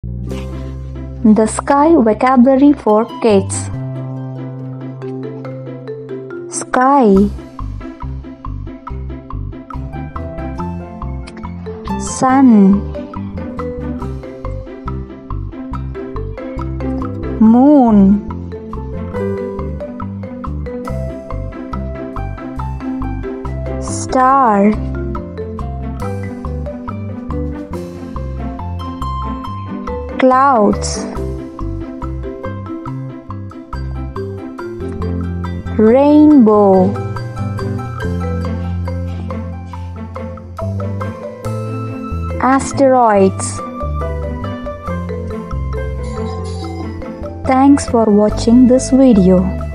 The sky vocabulary for kids. Sky, sun, moon, star, clouds, rainbow, asteroids. Thanks for watching this video.